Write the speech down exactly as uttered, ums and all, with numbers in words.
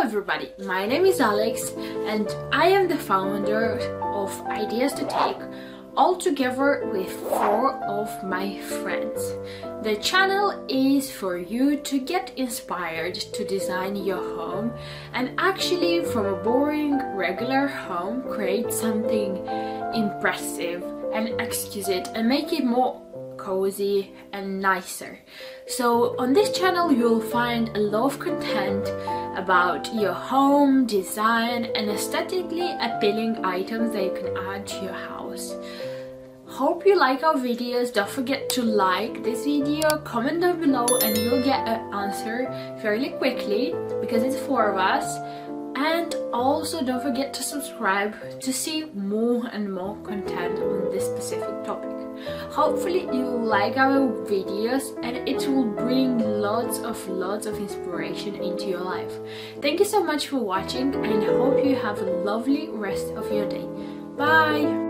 everybody, my name is Alex and I am the founder of Ideas to Take, all together with four of my friends. The channel is for you to get inspired to design your home and actually from a boring regular home create something impressive and exquisite and make it more cozy and nicer. So on this channel you'll find a lot of content about your home design and aesthetically appealing items that you can add to your house. Hope you like our videos. Don't forget to like this video, comment down below and you'll get an answer fairly quickly because it's four of us. And also don't forget to subscribe to see more and more content on this specific topic. Hopefully you like our videos and it will bring lots of lots of inspiration into your life. Thank you so much for watching and hope you have a lovely rest of your day. Bye!